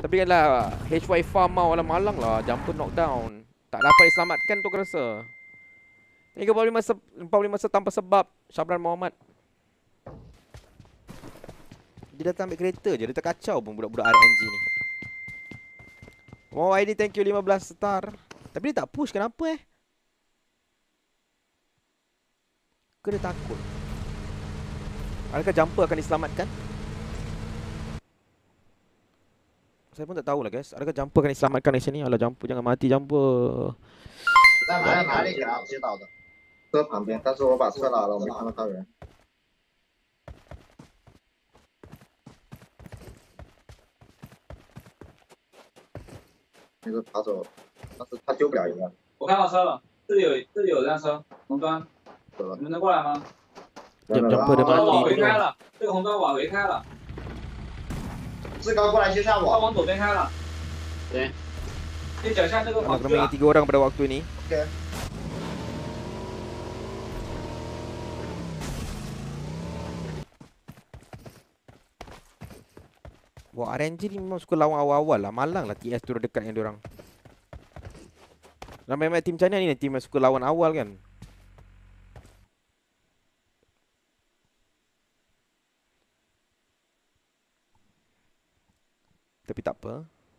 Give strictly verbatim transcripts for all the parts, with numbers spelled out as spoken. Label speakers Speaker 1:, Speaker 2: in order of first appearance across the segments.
Speaker 1: Tapi lah H Y farm mau lah malang lah. Jumper knockdown. Tak dapat diselamatkan tu aku rasa. Ini empat puluh lima, empat puluh lima tanpa sebab. Syabran Muhammad. Dia datang ambil kereta je. Dia terkacau pun budak-budak R N G ni. Wow I D thank you lima belas star. Tapi dia tak push kenapa eh? Ke dia takut? Adakah jumper akan diselamatkan? Saya pun tak tahulah guys. Adakah jumper akan diselamatkan di sini? Alah jumper jangan mati jumper.
Speaker 2: 在哪哪里给他接到的？车旁边，但是我把车拿了，我没看到他人。那个跑走，但是他救不了人了。
Speaker 3: 我看到车了，这里有这里有辆车，红砖，
Speaker 2: 走了
Speaker 3: 你。们能过来吗？
Speaker 1: Jump jumper dia
Speaker 3: 这个网
Speaker 1: mati
Speaker 3: 回
Speaker 1: tu.
Speaker 3: 开了，这个红砖网回开了，
Speaker 2: 志高过来接下
Speaker 3: 它
Speaker 2: 我。
Speaker 3: 往左边开了。对，你脚下这个
Speaker 1: Nak
Speaker 3: 网
Speaker 1: kena
Speaker 3: 去
Speaker 1: main
Speaker 3: 了。
Speaker 1: tiga orang pada waktu ni.
Speaker 2: OK。
Speaker 1: Wah R N G ni memang suka lawan awal-awal lah. Malang lah T S turun dekat dengan diorang. Ramai-ramai tim China ni tim yang suka lawan awal kan. Tapi tak apa.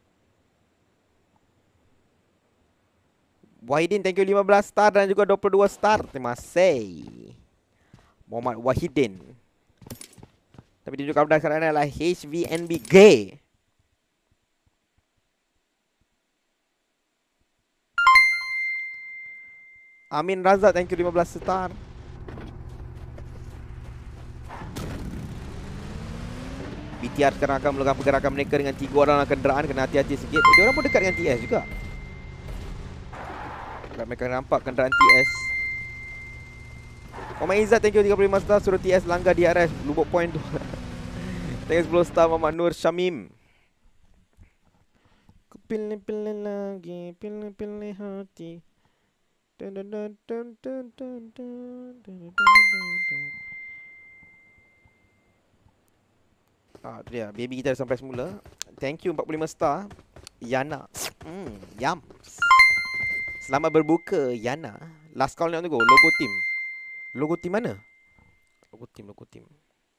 Speaker 1: Wahidin thank you lima belas star dan juga dua puluh dua star. Terima kasih. Muhammad Wahidin. Tapi dia juga berdasarkan adalah H V N B G. Amin Razak thank you lima belas star. B T R sekarang akan melakukan pergerakan mereka dengan tiga orang dalam kenderaan. Kena hati-hati sikit. Dia orang pun dekat dengan T S juga. Mereka nampak kenderaan T S. Muhammad Izzat thank you tiga puluh lima star. Suruh T S langgar D R S lubuk point tu. Thank you sepuluh star Muhammad Nur Syamim. Ku pilih-pilih lagi, pilih-pilih hati. Dun dun dun dun dun dun dun dun dun dun. Ah, tu dia. Baby kita dah sampai semula. Thank you empat puluh lima star. Yana. Hmm, yum. Selamat berbuka Yana. Last call ni on the go. Logo team. Logo team mana? Logo team, logo team.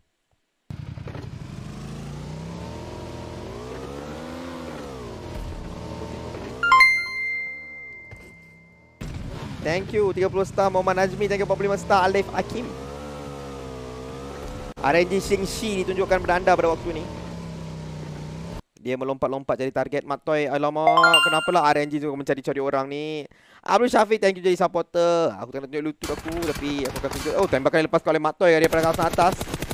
Speaker 1: Thank you tiga puluh star Muhammad Najmi. Thank you empat puluh lima star Alif Hakim. R N G Xing Shi ditunjukkan pada anda pada waktu ni. Dia melompat-lompat jadi target Matoy. Alamak, kenapalah R N G juga mencari-cari orang ni. Abdul Syafiq thank you jadi supporter. Aku tengah tunjuk lutut aku tapi aku akan tunjuk. Oh, tembakan yang lepas oleh Matoy daripada kawasan atas.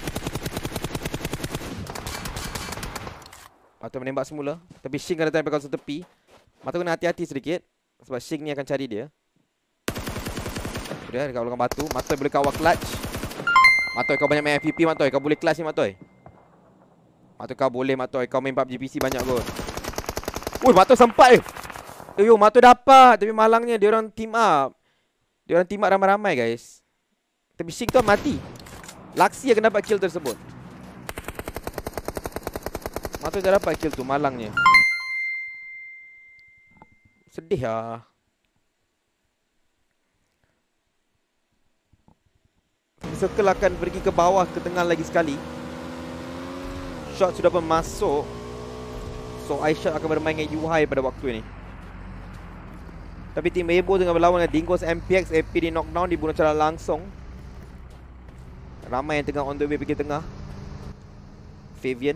Speaker 1: Matoy menembak semula tapi Xing kena datang daripada kawasan tepi. Matoy kena hati-hati sedikit sebab Xing ni akan cari dia. Dia dekat belakang batu. Matoy boleh kawal clutch. Matoy kau banyak main F P P Matoy. Kau boleh kelas ni Matoy. Matoy kau boleh Matoy. Kau main P U B G P C banyak kot. Ui Matoy sempat eh. Eh yo Matoy dapat. Tapi malangnya dia orang team up. Dia orang team up ramai-ramai guys. Tapi Shik tu mati. Laksi akan dapat kill tersebut. Matoy dah dapat kill tu malangnya. Sedih lah. Circle akan pergi ke bawah, ke tengah lagi sekali. Shot sudah pun masuk. So iShot akan bermain dengan U H I pada waktu ini. Tapi tim Ebo tengah berlawan dengan Dingos M P X. A P di knockdown, dibunuh secara langsung. Ramai yang tengah on the way pergi tengah. Fabian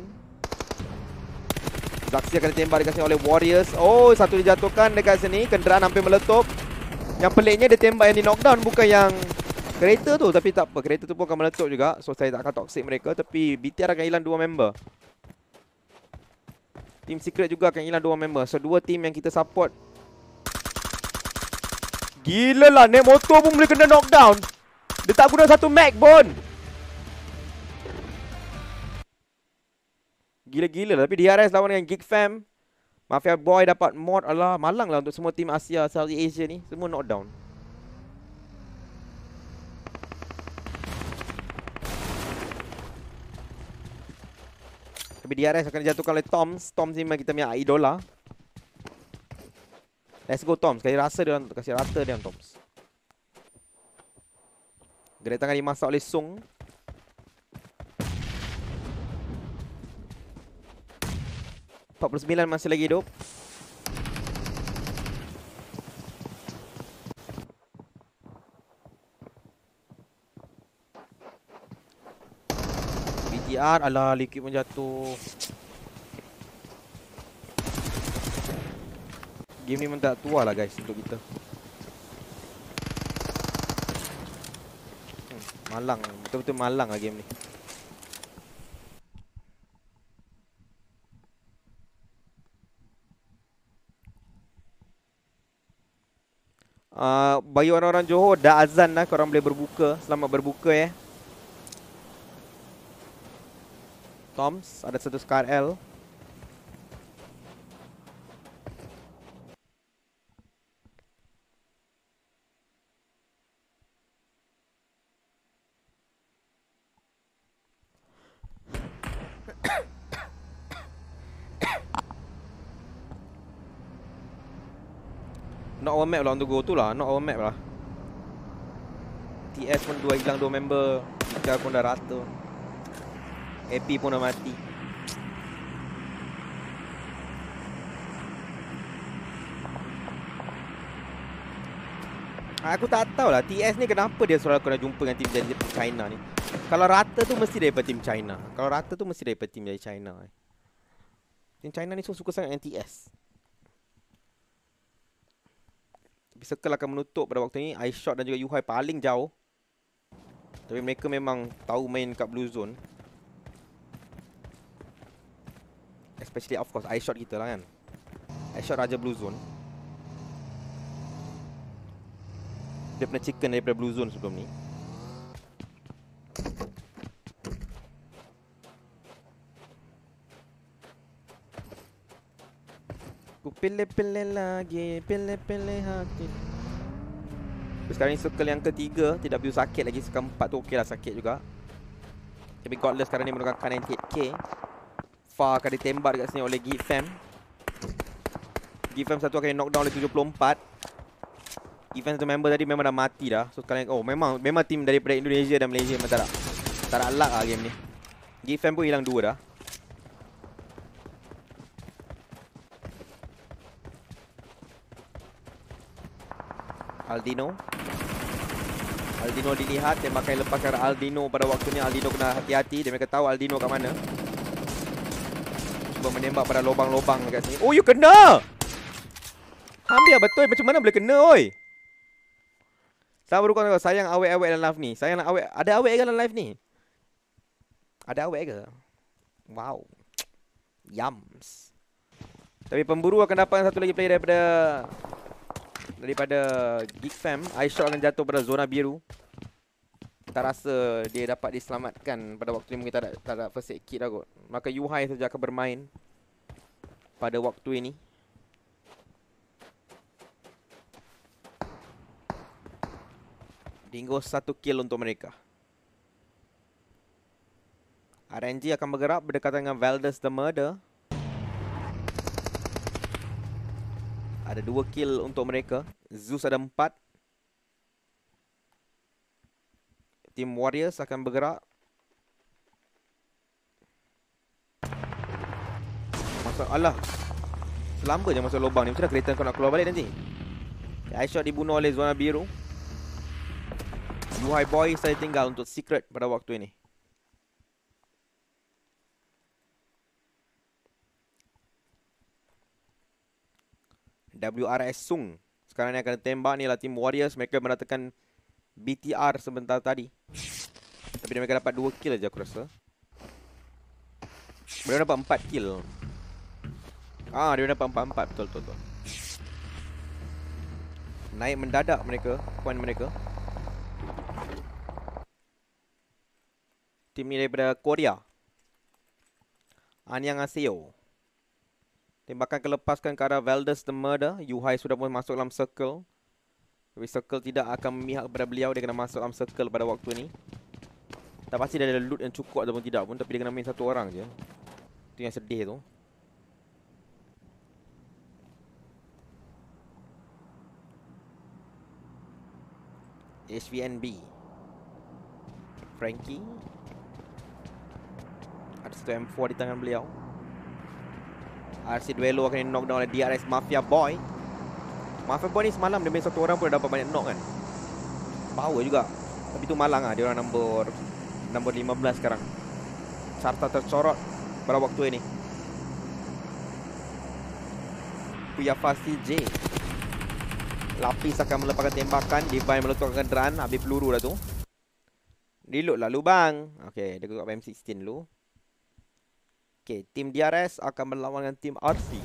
Speaker 1: Zaxi akan ditembak dekat sini oleh Warriors. Oh, satu dijatuhkan dekat sini. Kenderaan hampir meletup. Yang peliknya dia tembak yang di knockdown, bukan yang kereta tu. Tapi tak apa, kereta tu pun akan meletup juga. So saya tak akan toxic mereka. Tapi B T R akan hilang dua member. Team Secret juga akan hilang dua member. So dua team yang kita support. Gila lah, naik motor pun boleh kena knockdown. Dia tak guna satu mag pun. Gila-gila lah. Tapi D R S lawan dengan Geek Fam. Mafia Boy dapat mod. Alah, malang lah untuk semua tim Asia, Southeast Asia ni. Semua knockdown. Tapi D R S akan dijatuhkan oleh Toms. Toms ni memang kita punya idola. Let's go Toms. Kasih rasa dia, kasih rata dia Toms. Gerak tangan dimasak oleh Sung. empat puluh sembilan masih lagi hidup. B T R, alah liquid pun jatuh. Game ni memang tak tua lah guys untuk kita. hmm, Malang, betul-betul malang lah game ni. Uh, bagi orang-orang Johor, dah azan dah, korang boleh berbuka. Selamat berbuka ya. Toms, ada satu Scar L. Not our map lah untuk go tu lah. Not our map lah. T S pun dua hilang dua member. Ika pun dah rata. A P pun dah mati. Aku tak tahu lah T S ni kenapa dia selalu kena jumpa dengan tim dari China ni. Kalau rata tu mesti daripada tim China. Kalau rata tu mesti daripada tim dari China. Tim China ni so suka sangat dengan T S. Tapi circle akan menutup pada waktu ni. iShot dan juga Yuhai paling jauh. Tapi mereka memang tahu main kat blue zone. Especially of course iShot kita lah kan. iShot raja blue zone. Dia pernah chicken daripada blue zone sebelum ni. Ku pilih-pilih lagi, pilih-pilih hati. Sekarang ni circle yang ketiga. Tidak begitu sakit lagi. Keempat tu okey lah, sakit juga. Tapi Godless sekarang ni menggunakan K sembilan puluh lapan K. Far akan ditembak dekat sini oleh Gifam. Gifam satu akan knockdown oleh tujuh puluh empat. Gifam satu member tadi memang dah mati dah. So sekarang, oh memang memang tim daripada Indonesia dan Malaysia memang tak ada Tak ada luck lah game ni. Gifam pun hilang dua dah. Aldino Aldino dilihat. Tembakan lepas ke arah Aldino pada waktu ni. Aldino kena hati-hati. Dia mereka tahu Aldino kat mana. Cuba menembak pada lubang-lubang dekat sini. Oh, you kena! Hampir betul. Macam mana boleh kena, oi? Sabar dulu, sayang awet-awet dalam live ni. Sayang awet. Ada awet ke dalam live ni? Ada awet ke? Wow. Yums. Tapi pemburu akan dapat satu lagi player daripada Daripada Geekfam. iShot akan jatuh pada zona biru. Tak rasa dia dapat diselamatkan pada waktu ni. Mungkin tak ada, tak ada first aid kit lah kot. Maka Yuhai saja akan bermain pada waktu ini. Dingo satu kill untuk mereka. R N G akan bergerak berdekatan dengan Valdez the Murder. Ada dua kill untuk mereka. Zeus ada empat. Team Warriors akan bergerak. Masuk, alah. Selamba je masuk lubang ni. Macam mana kereta kau nak keluar balik nanti? iShot dibunuh oleh zona biru. Yuhai Boy saya tinggal untuk secret pada waktu ini. W R S Sung sekarang ni akan tembak. Ni lah tim Warriors. Mereka meratakan B T R sebentar tadi. Tapi mereka dapat dua kill aja aku rasa. Mereka dapat empat kill. Ah, dia dapat empat empat. Betul betul betul. Naik mendadak mereka, poin mereka. Tim ni daripada Korea. Annyeonghaseyo. Tembakan kelepaskan ke arah Valdez the Murder. Yuhai sudah pun masuk dalam circle. Tapi circle tidak akan memihak kepada beliau. Dia kena masuk dalam circle pada waktu ni. Tak pasti dia ada loot yang cukup ataupun tidak pun. Tapi dia kena main satu orang je. Itu yang sedih tu. H V N B Frankie. Ada satu M four di tangan beliau. R C Duelo akan di knock down oleh D R S Mafia Boy. Mafia Boy ni semalam dia main satu orang pun dah dapat banyak knock kan. Power juga. Tapi tu malang lah. Dia orang nombor Nombor lima belas sekarang. Carta tercorot pada waktu ini. Puya Fasti J. Lapis akan melepaskan tembakan. Divine meletakkan kenderaan. Habis peluru dah tu. Reload lah lubang. Okay, dia buka M sixteen dulu. Okay, tim D R S akan berlawan dengan tim R C.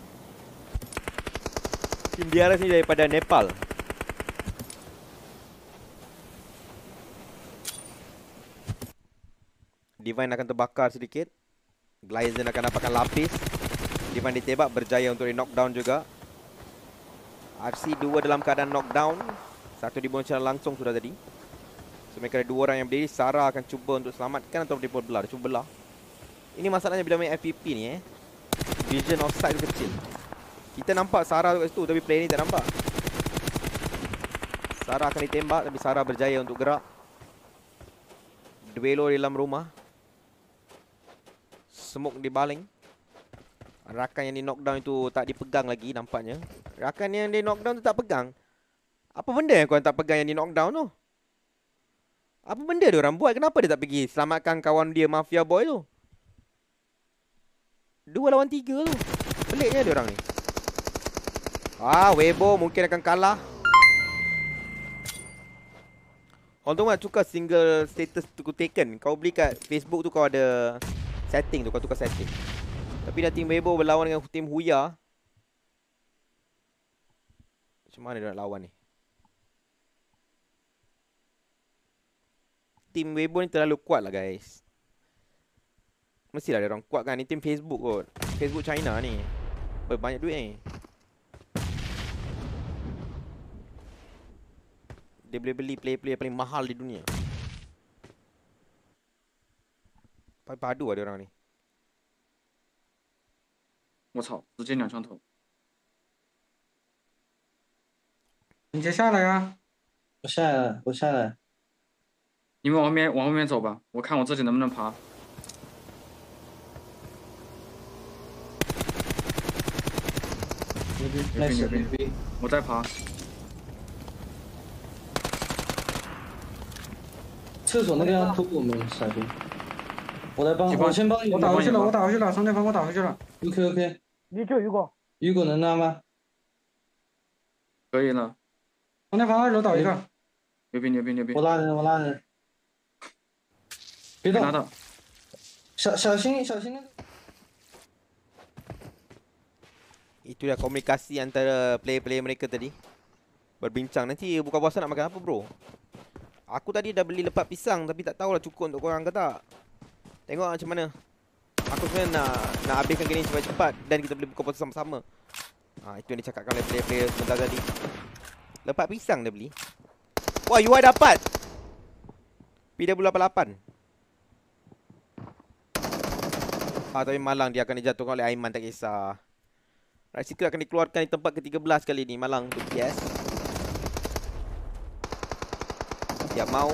Speaker 1: Tim D R S ni daripada Nepal. Divine akan terbakar sedikit. Glyzen akan dapatkan lapis. Divine ditembak, berjaya untuk di knockdown juga. R C dua dalam keadaan knockdown. Satu dibunuh secara langsung sudah tadi. So mereka ada dua orang yang berdiri. Sarah akan cuba untuk selamatkan atau dia belah. Dia cuba belah. Ini masalahnya bila main F P P ni eh. Vision of sight kecil. Kita nampak Sarah kat situ tapi player ni tak nampak. Sarah akan ditembak tapi Sarah berjaya untuk gerak. Duelo di dalam rumah. Smoke dibaling. Rakan yang di knockdown itu tak dipegang lagi nampaknya. Rakan yang di knockdown tu tak pegang. Apa benda yang korang tak pegang yang di knockdown tu? Apa benda dia orang buat? Kenapa dia tak pergi selamatkan kawan dia Mafia Boy tu? Dua lawan tiga tu. Peliknya dia orang ni. Ah, Weibo mungkin akan kalah. Orang tu mak tukar single status tu taken. Kau beli kat Facebook tu kau ada setting tu, kau tukar setting. Tapi dah tim Weibo berlawan dengan tim Huya. Macam mana dia nak lawan ni? Tim Weibo ni terlalu kuat lah guys. Mestilah dia orang kuat kan. Ni tim Facebook kot. Facebook China ni. Banyak duit ni. Dia boleh beli player-player paling mahal di dunia. Padu lah dia orang ni.
Speaker 3: 我操，直接两枪头。
Speaker 4: 你先下来呀！
Speaker 5: 我下来了，我下来了。
Speaker 3: 你们往后面往后面走吧，我看我自己能不能爬。
Speaker 5: 牛逼，
Speaker 3: 牛
Speaker 5: 那是
Speaker 3: 逼牛逼
Speaker 5: 牛逼！
Speaker 3: 我在爬。
Speaker 5: 厕所那个要突我们傻逼。我来帮，
Speaker 3: 你帮
Speaker 5: 我先帮你。
Speaker 4: 我打回去了，我打回去了，双对方我打回去了。
Speaker 5: OK OK。
Speaker 4: 你救雨果，
Speaker 5: 雨果能拉吗？
Speaker 3: 可以了，
Speaker 4: 双对方二楼倒一个。
Speaker 3: 牛逼牛逼牛逼
Speaker 5: 我！拉人，我拉人。别动
Speaker 3: 没拿，到，
Speaker 5: 小小心小心那个。
Speaker 1: Itulah komunikasi antara player-player mereka tadi. Berbincang. Nanti buka puasa nak makan apa bro? Aku tadi dah beli lepat pisang tapi tak tahulah cukup untuk korang ke tak. Tengok macam mana. Aku sebenarnya nak nak habiskan gini cepat-cepat dan kita boleh buka puasa sama-sama. Ha, itu yang dicakapkan oleh player-player sebentar tadi. Lepat pisang dia beli. Wah, U I dapat. P W lapan lapan. Ah, tapi malang dia akan dijatuhkan oleh Aiman, tak kisah. Right Secret akan dikeluarkan di tempat ke tiga belas kali ni. Malang untuk P S. Siap mau.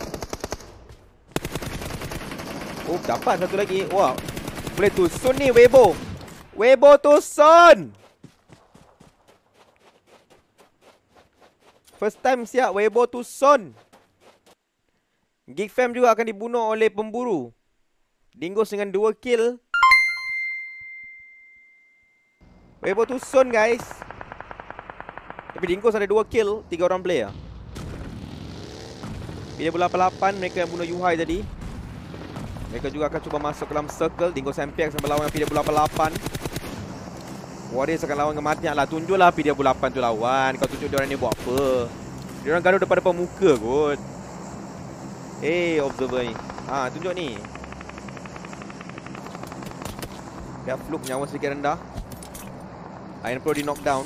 Speaker 1: Oh, dapat satu lagi. Wah, boleh tusun ni Weibo. Weibo tusun. First time siap Weibo tusun. Geek Fam juga akan dibunuh oleh pemburu. Dingus dengan dua kill. Weibo tusun guys. Tapi Dingus ada dua kill, tiga orang player. P W lapan lapan mereka yang bunuh Yuhai tadi. Mereka juga akan cuba masuk ke dalam circle. Dingus M P X akan berlawan dengan P W lapan lapan. Warriors akan lawan dengan Matiak lah. Tunjuklah P W lapan tu lawan. Kau tunjuk diorang ni buat apa. Diorang gaduh depan-depan muka kot. Eh, hey, observer ni. Ha, tunjuk ni. Dia fluke nyawa sedikit rendah. Iron Pro di knockdown.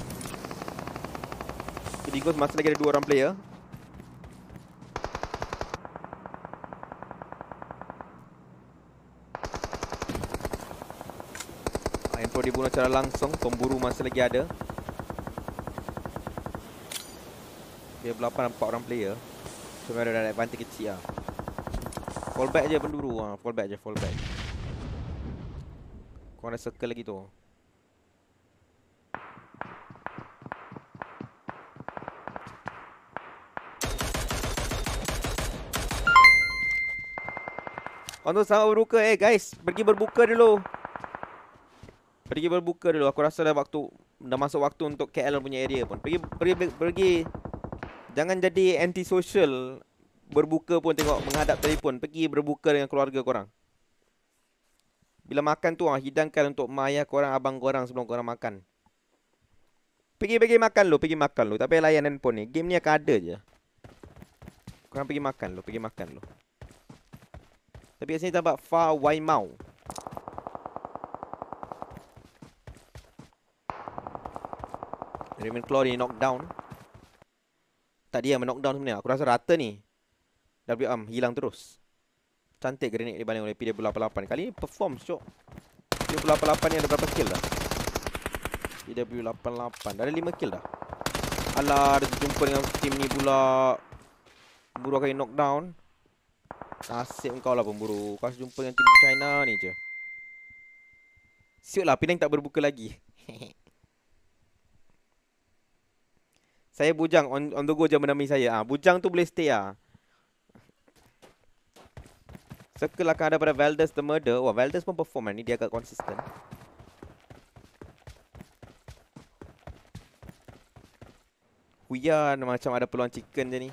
Speaker 1: Dingus masih lagi ada dua orang player. Kalau dibunuh secara langsung, pemburu masih lagi ada. Dia berlapan empat orang player. Cuma ada ada advantage kecil lah. Fallback je pemburu ha. Fallback je, fallback. Kau ada circle lagi tu. Untuk sama berbuka. Eh guys, pergi berbuka dulu. Pergi berbuka dulu. Aku rasa dah waktu, dah masuk waktu untuk K L punya area pun. Pergi pergi pergi. Jangan jadi anti-social. Berbuka pun tengok menghadap telefon. Pergi berbuka dengan keluarga korang. Bila makan tu, hidangkan untuk mak ayah korang, abang korang sebelum korang makan. Pergi pergi makan lu, pergi makan lu. Tak payah layan handphone ni. Game ni akan ada je. Korang pergi makan lu, pergi makan lu. Tapi kat sini tampak Far Wai Mau. Raven Claw ni knockdown. Tak dia men-knockdown sebenarnya. Aku rasa rata ni. W M hilang terus. Cantik grenade dibanding oleh P W lapan lapan. Kali ni perform syok. P W lapan lapan ni ada berapa kill dah? P W lapan lapan dah ada lima kill dah. Alah, ada jumpa dengan tim ni pula. Pemburu akan knockdown. Nasib kau lah pemburu. Kau jumpa dengan tim China ni je. Siut lah, Penang tak berbuka lagi. Saya bujang on, on the go je menamai saya. Ah, bujang tu boleh stay ah. Circle akan ada pada Valdez the Murder. Wah, Valdez pun perform ni, dia agak konsisten. Huyan macam ada peluang chicken je ni.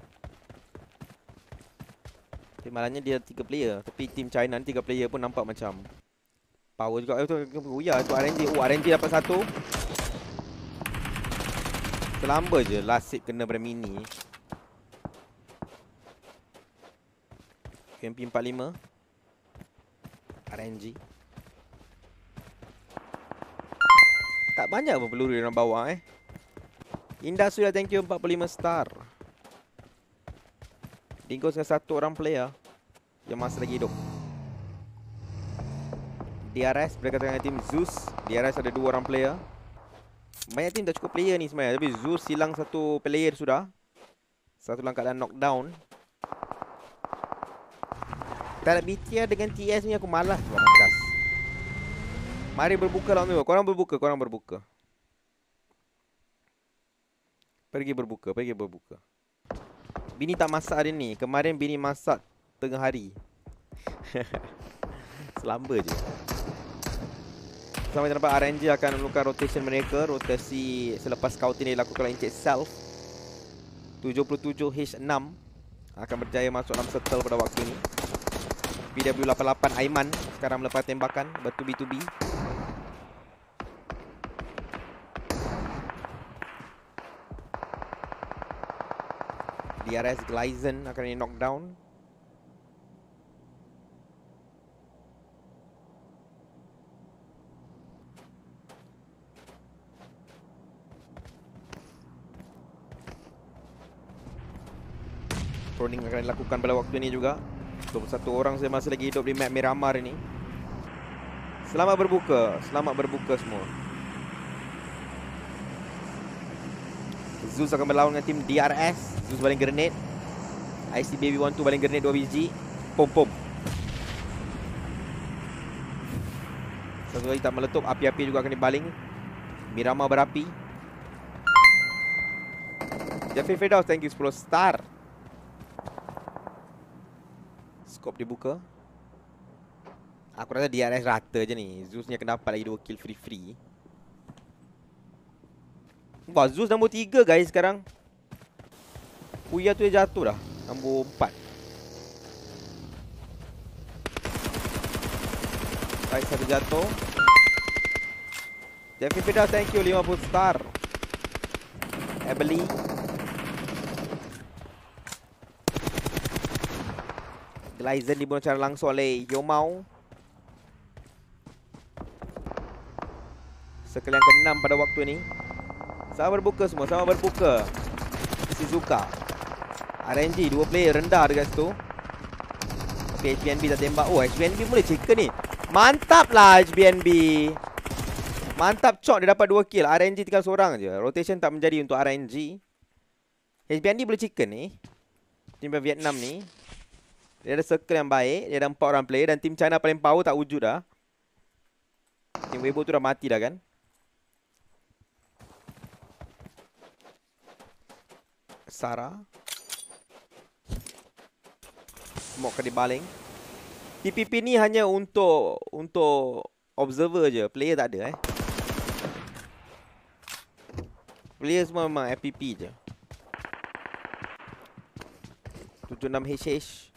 Speaker 1: Tapi malangnya dia tiga player. Tapi tim China ni tiga player pun nampak macam power juga. Eh tu Huyan tu R N G. Oh, R N G dapat satu. Selamba je last sip kena pada mini. U M P empat lima R N G. Tak banyak pun peluru dalam bawah eh. Indah sudah, thank you empat puluh lima star. Dingkos dengan satu orang player yang masih lagi hidup. D R S berkaitan dengan tim Zeus. D R S ada dua orang player. Banyak tim tak cukup player ni sebenarnya. Tapi Zeus hilang satu player sudah. Satu dalam keadaan knockdown. Tak ada B T R dengan T S ni aku malas buat markas. Mari berbuka lah tu. Korang berbuka, korang berbuka. Pergi berbuka, pergi berbuka. Bini tak masak hari ni. Kemarin bini masak tengah hari. Selamba je. Sampai nampak R N G akan melakukan rotation mereka. Rotasi selepas scouting ini dilakukan oleh Encik Self. tujuh puluh tujuh H enam akan berjaya masuk dalam circle pada waktu ini. P W lapan lapan Aiman sekarang melepas tembakan batu B to B. D R S Glyzen akan di knockdown. Proning akan dilakukan pada waktu ini juga. dua puluh satu orang saya masih lagi hidup di map Miramar ini. Selamat berbuka. Selamat berbuka semua. Zeus akan berlawan dengan tim D R S. Zeus baling grenade. I C Baby one two baling grenade dua biji. Pom pom. Satu lagi tak meletup. Api-api juga akan dibaling. Miramar berapi. Jeffrey Firdaus, thank you sepuluh star. Scope dibuka. Aku rasa D R S rata je ni. Zeus ni akan dapat lagi dua kill free-free. Wah, Zeus nombor tiga guys sekarang. Huya tu dia jatuh dah. Nombor empat. Baik, satu jatuh. Jeffrey Firdaus, thank you lima puluh star. Ebeli. Glyzen dibunuh secara langsung oleh Yomau. Circle yang keenam pada waktu ini. Sama berbuka semua, sama berbuka. Shizuka. R N G, dua player rendah dekat situ. Tapi H B N B tak tembak. Oh, H B N B boleh chicken ni. Mantap lah H B N B. Mantap cok, dia dapat dua kill. R N G tinggal seorang je. Rotation tak menjadi untuk R N G. H B N D boleh chicken ni. Tim Vietnam ni. Dia ada circle yang baik. Dia ada empat orang player. Dan tim China paling power tak wujud dah. Tim Weibo tu dah mati dah kan. Sarah. Smoke kena dibaling. T P P ni hanya untuk Untuk observer je. Player tak ada eh. Player semua memang F P P je. tujuh enam H H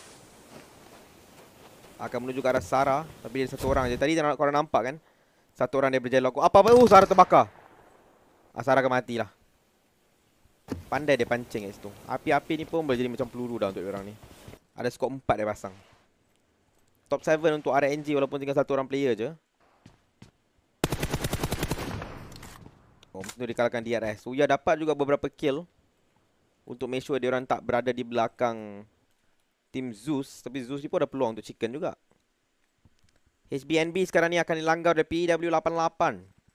Speaker 1: akan menuju ke arah Sarah. Tapi dia satu orang je. Tadi korang nampak kan, satu orang dia berjalan aku. Apa-apa, oh Sarah terbakar. ah, Sarah akan mati lah. Pandai dia pancing kat situ. Api-api ni pun boleh jadi macam peluru dah untuk orang ni. Ada skop empat dia pasang. Top tujuh untuk R N G walaupun tinggal satu orang player je. Oh, mesti dikalahkan D R S. Suya dapat juga beberapa kill untuk make sure dia orang tak berada di belakang tim Zeus. Tapi Zeus ni pun ada peluang untuk chicken juga. H B N B sekarang ni akan dilanggar oleh P W lapan lapan.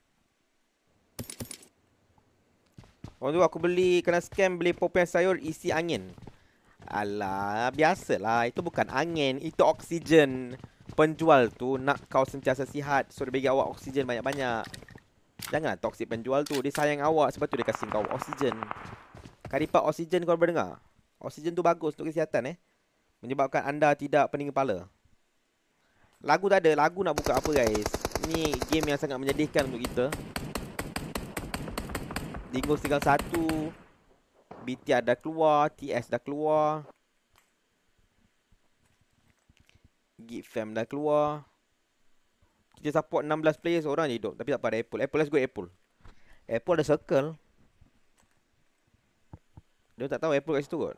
Speaker 1: Orang tu aku beli, kena scam beli popiah sayur isi angin. Alah, biasalah. Itu bukan angin, itu oksigen. Penjual tu nak kau sentiasa sihat, so dia bagi awak oksigen banyak-banyak. Janganlah toksik penjual tu. Dia sayang awak, sebab tu dia kasih kau oksigen. Karipat oksigen kau berdengar? Oksigen tu bagus untuk kesihatan eh. Menyebabkan anda tidak pening kepala. Lagu tak ada. Lagu nak buka apa guys? Ni game yang sangat menyedihkan untuk kita. Dingos tinggal satu. B T R dah keluar. T S dah keluar. Geek Fam dah keluar. Kita support enam belas players, orang je hidup. Tapi tak apa, ada Apple. Apple, let's go Apple. Apple ada circle. Dia tak tahu Apple kat situ kot.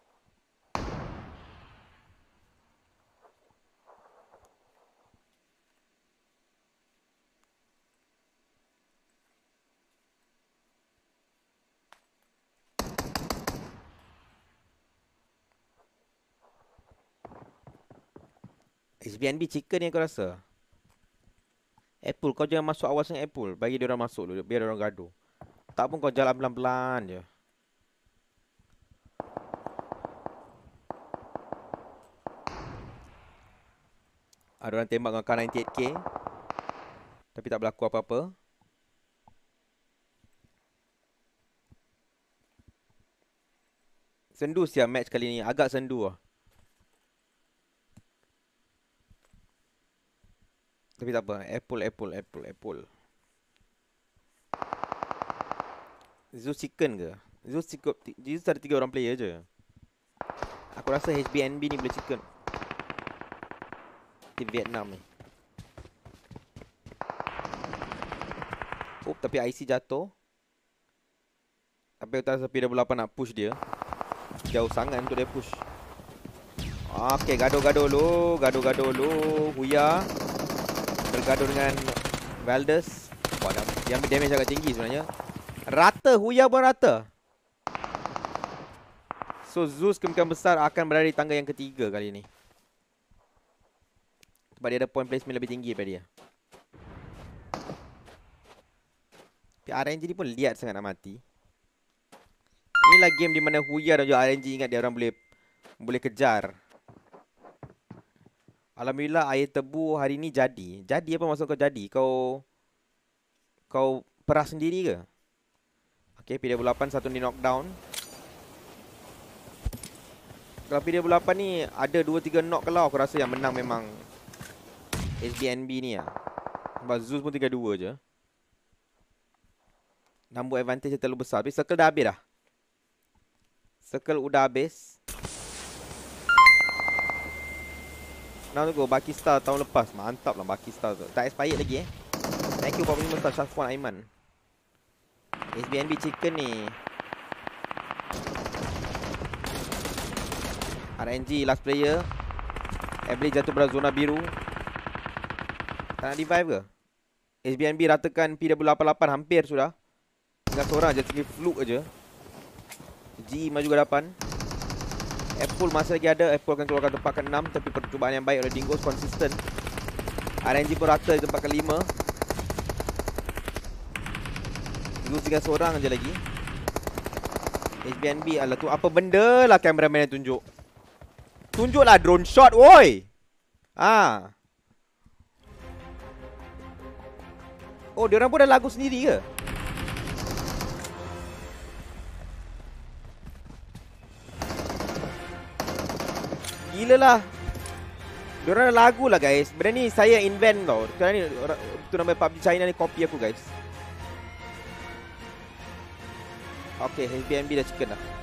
Speaker 1: H B N B chicken ni aku rasa. Apple, kau jangan masuk awal sangat Apple. Bagi dia orang masuk dulu, biar dia orang gaduh. Tak pun kau jalan pelan-pelan je. Ada orang tembak dengan K sembilan lapan K. Tapi tak berlaku apa-apa. Sendu siap match kali ni. Agak sendu lah. Tapi tak apa. Apple, Apple, Apple, Apple. Zeus chicken ke? Zeus cukup. Zeus ada tiga orang player je. Aku rasa H B N B ni boleh chicken. Tim Vietnam ni. Oh, tapi I C jatuh. Tapi aku tak rasa P W lapan nak push dia. Jauh sangat untuk dia push. Okay, gaduh-gaduh lu. Gaduh-gaduh lu. Huya bergaduh dengan Valdez. Wah, dia ambil damage agak tinggi sebenarnya. Rata, Huya pun rata. So, Zeus kemungkinan besar akan berada di tangga yang ketiga kali ni. Sebab dia ada point placement lebih tinggi daripada dia. Tapi R N G ni pun lihat sangat nak mati. Inilah game di mana Huya dan juga R N G ingat dia orang boleh boleh kejar. Alhamdulillah air tebu hari ni jadi. Jadi apa maksud kau jadi? Kau Kau perah sendiri ke? Okay, P W lapan satu ni knockdown. Kalau P W lapan ni ada dua tiga knock kalau aku rasa yang menang memang H B N B ni lah. Sebab Zeus pun tiga dua je. Number advantage terlalu besar. Tapi circle dah habis dah. Circle udah habis. Now to go Baki Star tahun lepas. Mantap lah Baki Star tu. Tak expired lagi eh. Thank you empat puluh lima star Syafwan Aiman. H B N B chicken ni. R N G last player. Ebly jatuh pada zona biru. Tak nak revive ke? H B N B ratakan P W lapan lapan hampir sudah. Tinggal seorang je, tinggal fluke je. G maju ke depan. Apple masih lagi ada. Apple akan keluarkan tempat ke enam. Tapi percubaan yang baik oleh Dingos konsisten. R N G pun rata di tempat ke lima. Lose dengan seorang je lagi. H B N B, alah tu apa benda lah cameraman yang tunjuk. Tunjuklah drone shot, woi. Ah. Oh, diorang pun dah lagu sendiri ke? Gila lah. Diorang dah lagu lah guys. Benda ni saya invent tau. Sekarang ni tu nama P U B G China ni copy aku guys. Okay, H B N B dah chicken dah.